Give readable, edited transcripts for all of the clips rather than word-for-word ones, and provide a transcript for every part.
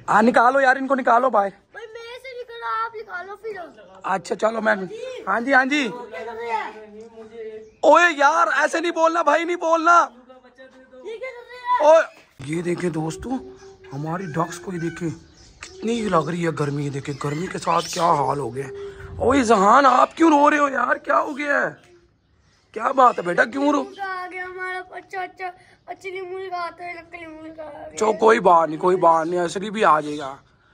हाँ निकालो यार, इनको निकालो भाई। भाई मेरे से निकला, आप निकालो फिर। अच्छा चलो मैं, हाँ जी हाँ जी। ओए यार ऐसे नहीं बोलना भाई, नहीं बोलना। ओए ये देखिए दोस्तों, हमारी डक्स को ये देखिए कितनी लग रही है गर्मी। ये देखिए गर्मी के साथ क्या हाल हो गया। ओए जहान आप क्यों रो रहे हो यार, क्या हो गया है? क्या बात है बेटा, क्यों रो? आ गया हमारा अच्छा असली मुर्गा आता है, नकली मुर्गा आ गया। चलो कोई बात नहीं, कोई बात नहीं, असली भी आ जाएगा।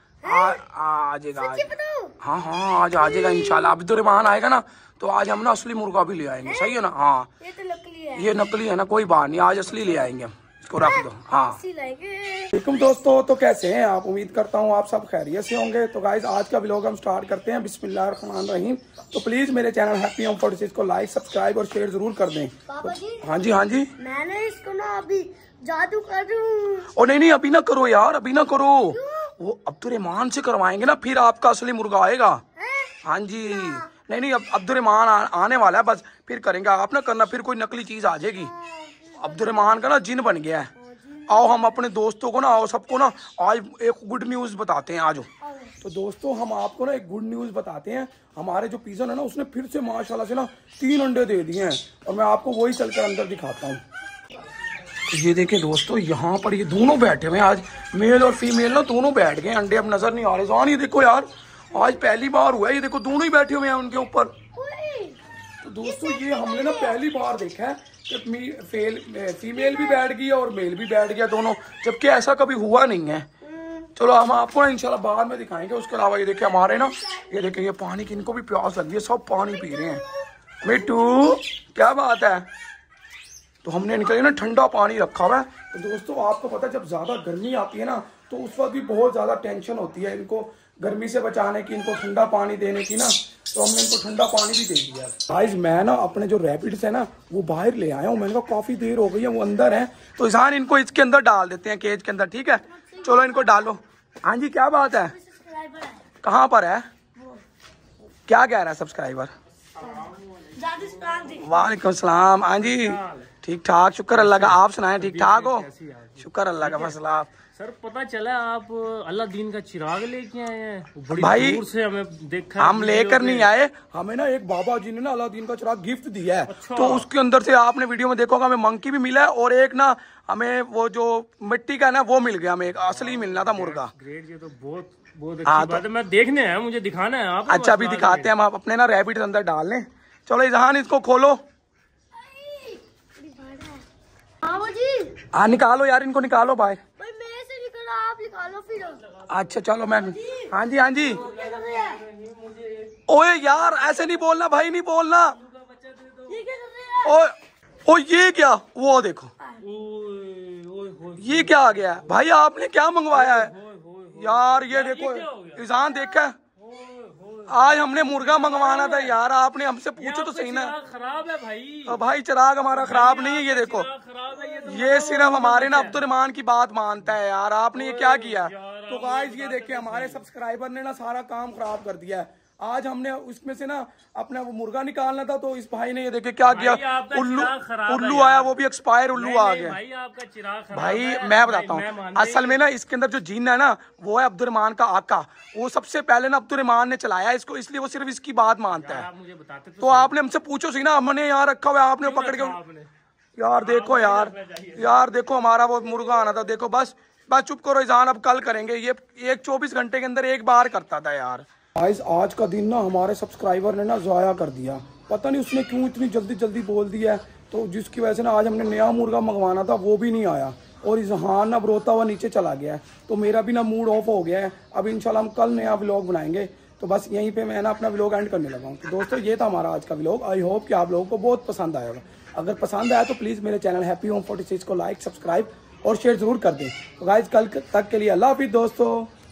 आ जाएगा। हाँ हाँ आज आ जाएगा इंशाल्लाह। अब्दुर्रहमान आएगा ना तो आज हम ना असली मुर्गा भी ले आएंगे, सही है ना? हाँ ये तो नकली है, ये नकली है ना, कोई बात नहीं, आज असली ले आएंगे हम। इसको रख दो। हाँ वालेकुम दोस्तों, तो कैसे हैं आप? उम्मीद करता हूँ आप सब खैरियत से होंगे। तो गाइज आज का व्लॉग हम स्टार्ट करते हैं। बिस्मिल्लाहिर्रहमानिर्रहीम। तो प्लीज मेरे चैनल हैप्पी होम 46 को लाइक सब्सक्राइब और शेयर जरूर कर दें। पापा जी, हाँ जी हाँ जी। मैंने इसको ना अभी जादू कर दूं। और नहीं अभी ना करो यार, अभी ना करो। वो अब्दुर्रहमान से करवाएंगे ना, फिर आपका असली मुर्गा आएगा। हाँ जी नहीं अब अब्दुर्रहमान आने वाला है, बस फिर करेंगे। आप ना करना, फिर कोई नकली चीज आ जाएगी। अब्दुर्रहमान का ना जिन बन गया है। आओ हम अपने दोस्तों को ना, आओ सबको ना आज एक गुड न्यूज बताते हैं। आज तो दोस्तों हम आपको ना एक गुड न्यूज बताते हैं। हमारे जो पिजन है ना, उसने फिर से माशाल्लाह से ना 3 अंडे दे दिए हैं, और मैं आपको वही चलकर अंदर दिखाता हूँ। ये देखिए दोस्तों, यहाँ पर ये दोनों बैठे हुए हैं। आज मेल और फीमेल ना दोनों बैठ गए। अंडे अब नजर नहीं आ रहे। जान ये देखो यार, आज पहली बार हुआ है, ये देखो दोनों ही बैठे हुए हैं उनके ऊपर। तो दोस्तों ये हमने ना पहली बार देखा है कि फीमेल भी बैठ गई और मेल भी बैठ गया दोनों, जबकि ऐसा कभी हुआ नहीं है। चलो हम आपको ना इंशाल्लाह बाद में दिखाएंगे। उसके अलावा ये देखिए हमारे ना, ये देखिए ये पानी की इनको भी प्यास लगी है, सब पानी पी रहे हैं। मिट्टू क्या बात है? तो हमने इनके लिए ना ठंडा पानी रखा हुआ है। तो दोस्तों आपको पता है जब ज्यादा गर्मी आती है ना, तो उस वक्त भी बहुत ज्यादा टेंशन होती है इनको गर्मी से बचाने की, इनको ठंडा पानी देने की ना। तो हमने इनको ठंडा पानी भी दे दिया। गाइस मैं ना अपने जो रैबिट्स है ना वो बाहर ले आया हूँ। मैंने कहा काफी देर हो गई है, वो अंदर है। तो इंसान इनको इसके अंदर डाल देते हैं, केज के अंदर। ठीक है चलो इनको डालो। हाँ जी क्या बात है? कहाँ पर है? क्या कह रहा है सब्सक्राइबर? वालेकुम सलाम। हाँ जी ठीक ठाक, शुक्र अल्लाह का। आप सुनाएं ठीक ठाक हो? शुक्र अल्लाह का। मसला सर पता चला आप अल्लाह-दीन का चिराग लेके आए हैं। बड़ी भाई दूर से हमें देखा, हम लेकर नहीं आए, हमें ना एक बाबा जी ने ना अल्लाह-दीन का चिराग गिफ्ट दिया है। अच्छा। तो उसके अंदर से आपने वीडियो में देखोगे हमें मंकी भी मिला है, और एक ना हमें वो जो मिट्टी का ना वो मिल गया। हमें एक असली मिलना था मुर्गा। ग्रेट, ये तो बहुत अच्छी बात है। मैं देखने आया, मुझे दिखाना है आप। अच्छा अभी दिखाते हैं हम। आप अपने ना रैबिट अंदर डाल लें। चलो इजहान इसको खोलो। हाँ निकालो यार, इनको निकालो भाई। मेरे से निकला, आप निकालो फिर। अच्छा चलो मैं, हाँ जी हाँ जी। ओए यार ऐसे नहीं बोलना भाई, नहीं बोलना। ओए ओ ये क्या? वो देखो ये क्या आ गया भाई? आपने क्या मंगवाया है यार? ये देखो ईजान देखा, आज हमने मुर्गा मंगवाना था यार। आपने हमसे पूछो तो सही ना। खराब है भाई। भाई चिराग हमारा खराब नहीं है। ये देखो ये सिर्फ हमारे ना अब्दुर्रहमान की बात मानता है यार। आपने ये क्या किया? तो गाइस ये देखिए हमारे सब्सक्राइबर ने ना सारा काम खराब कर दिया है। आज हमने उसमें से ना अपना वो मुर्गा निकालना था, तो इस भाई ने ये देखिए क्या किया। उल्लू आया, वो भी एक्सपायर उल्लू आ गया। भाई आपका चिराग भाई मैं बताता हूँ, असल में ना इसके अंदर जो जिन है ना वो है अब्दुर्रहमान का आका। वो सबसे पहले ना अब्दुर्रहमान ने चलाया इसको, इसलिए वो सिर्फ इसकी बात मानता है। मुझे बताते तो आपने हमसे पूछो सही ना, हमने यहाँ रखा हुआ है, आपने पकड़ के यार देखो यार देखो हमारा वो मुर्गा आना था। देखो बस चुप करो ईजान, अब कल करेंगे। ये 24 घंटे के अंदर एक बार करता था यार। आज का दिन ना हमारे सब्सक्राइबर ने ना ज़ाया कर दिया। पता नहीं उसने क्यों इतनी जल्दी बोल दिया है, तो जिसकी वजह से ना आज हमने नया मुर्गा मंगवाना था वो भी नहीं आया, और इजहान ना रोता हुआ नीचे चला गया है। तो मेरा भी ना मूड ऑफ हो गया है। अब इंशाल्लाह हम कल नया व्लॉग बनाएंगे। तो बस यहीं पे मैं ना अपना व्लॉग एंड करने लगा हूँ। तो दोस्तों ये था हमारा आज का व्लॉग। आई होप कि आप लोगों को बहुत पसंद आएगा। अगर पसंद आया तो प्लीज़ मेरे चैनल हैप्पी होम 46 को लाइक सब्सक्राइब और शेयर जरूर कर दें। तो गाइज कल तक के लिए अल्लाह हाफिज़ दोस्तों।